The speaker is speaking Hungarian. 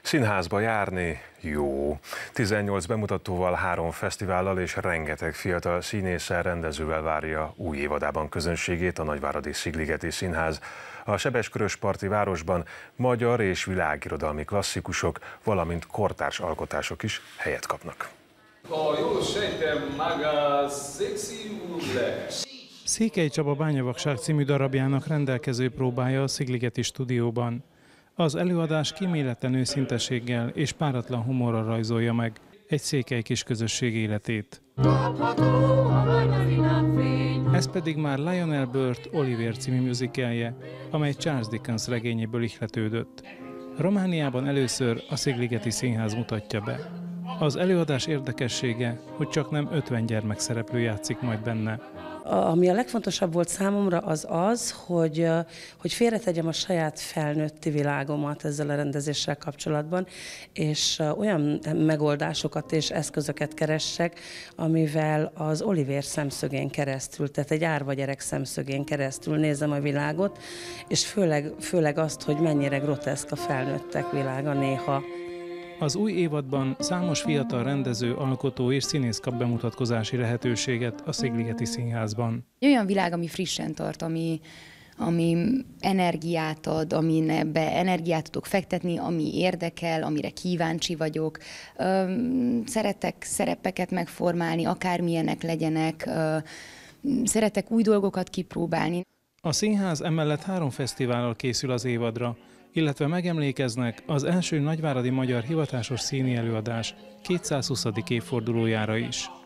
Színházba járni jó. 18 bemutatóval, 3 fesztivállal és rengeteg fiatal színésszel, rendezővel várja új évadában közönségét a Nagyváradi Szigligeti Színház. A sebeskörösparti városban magyar és világirodalmi klasszikusok, valamint kortárs alkotások is helyet kapnak. Ha jól sejtem, maga szexi úr. Székely Csaba Bányavakság című darabjának rendelkező próbája a Szigligeti stúdióban. Az előadás kíméletlen őszinteséggel és páratlan humorral rajzolja meg egy székely kis közösség életét. Ez pedig már Lionel Burt Oliver című musicalje, amely Charles Dickens regényéből ihletődött. Romániában először a Szigligeti Színház mutatja be. Az előadás érdekessége, hogy csak nem 50 gyermekszereplő játszik majd benne. Ami a legfontosabb volt számomra az, hogy félretegyem a saját felnőtti világomat ezzel a rendezéssel kapcsolatban, és olyan megoldásokat és eszközöket keressek, amivel az Oliver szemszögén keresztül, tehát egy árva gyerek szemszögén keresztül nézem a világot, és főleg azt, hogy mennyire groteszk a felnőttek világa néha. Az új évadban számos fiatal rendező, alkotó és színész kap bemutatkozási lehetőséget a Szigligeti Színházban. Olyan világ, ami frissen tart, ami energiát ad, aminebe energiát tudok fektetni, ami érdekel, amire kíváncsi vagyok. Szeretek szerepeket megformálni, akármilyenek legyenek, szeretek új dolgokat kipróbálni. A színház emellett 3 fesztivállal készül az évadra, illetve megemlékeznek az első nagyváradi magyar hivatásos színi előadás 220. évfordulójára is.